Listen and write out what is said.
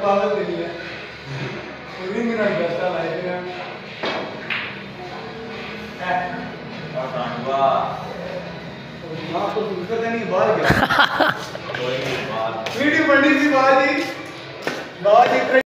पागल नहीं है पूरी मेरा जैसा लाइफ है और सांडवा तो ना तो सुनते नहीं बाहर गया